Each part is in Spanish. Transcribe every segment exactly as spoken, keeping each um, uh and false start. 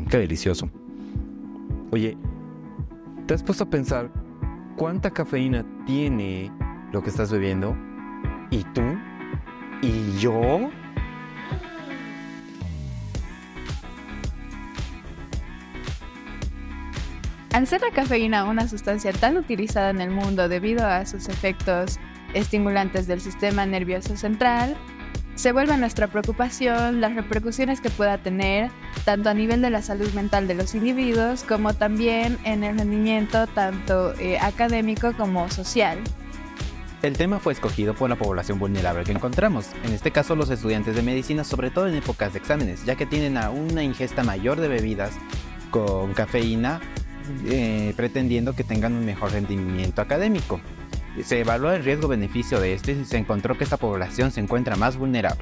Qué delicioso. Oye, ¿te has puesto a pensar cuánta cafeína tiene lo que estás bebiendo? ¿Y tú? ¿Y yo? Al ser la cafeína una sustancia tan utilizada en el mundo debido a sus efectos estimulantes del sistema nervioso central, se vuelve nuestra preocupación las repercusiones que pueda tener tanto a nivel de la salud mental de los individuos como también en el rendimiento tanto eh, académico como social. El tema fue escogido por la población vulnerable que encontramos, en este caso los estudiantes de medicina, sobre todo en épocas de exámenes, ya que tienen a una ingesta mayor de bebidas con cafeína, eh, pretendiendo que tengan un mejor rendimiento académico. Se evaluó el riesgo-beneficio de esto y se encontró que esta población se encuentra más vulnerable.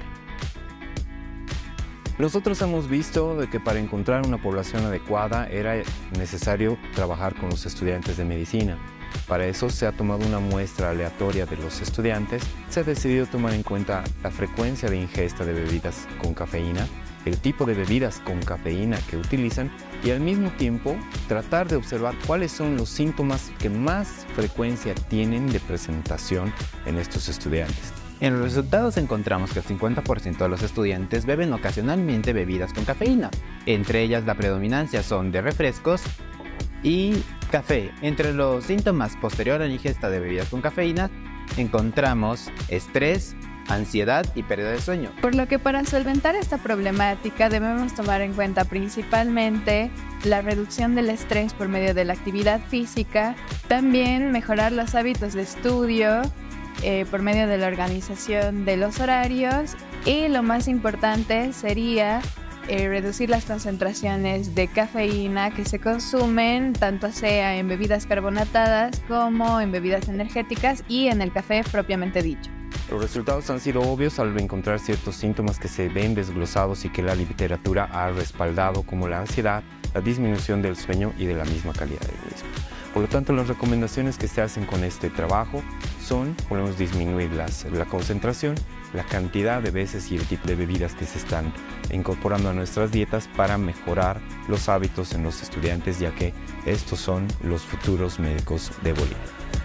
Nosotros hemos visto de que para encontrar una población adecuada era necesario trabajar con los estudiantes de medicina. Para eso se ha tomado una muestra aleatoria de los estudiantes, se ha decidido tomar en cuenta la frecuencia de ingesta de bebidas con cafeína, el tipo de bebidas con cafeína que utilizan y al mismo tiempo tratar de observar cuáles son los síntomas que más frecuencia tienen de presentación en estos estudiantes. En los resultados encontramos que el cincuenta por ciento de los estudiantes beben ocasionalmente bebidas con cafeína. Entre ellas la predominancia son de refrescos y café. Entre los síntomas posterior a la ingesta de bebidas con cafeína encontramos estrés, ansiedad y pérdida de sueño. Por lo que para solventar esta problemática debemos tomar en cuenta principalmente la reducción del estrés por medio de la actividad física, también mejorar los hábitos de estudio eh, por medio de la organización de los horarios y lo más importante sería eh, reducir las concentraciones de cafeína que se consumen tanto sea en bebidas carbonatadas como en bebidas energéticas y en el café propiamente dicho. Los resultados han sido obvios al encontrar ciertos síntomas que se ven desglosados y que la literatura ha respaldado, como la ansiedad, la disminución del sueño y de la misma calidad del mismo. Por lo tanto, las recomendaciones que se hacen con este trabajo son, podemos disminuir las, la concentración, la cantidad de veces y el tipo de bebidas que se están incorporando a nuestras dietas para mejorar los hábitos en los estudiantes, ya que estos son los futuros médicos de Bolivia.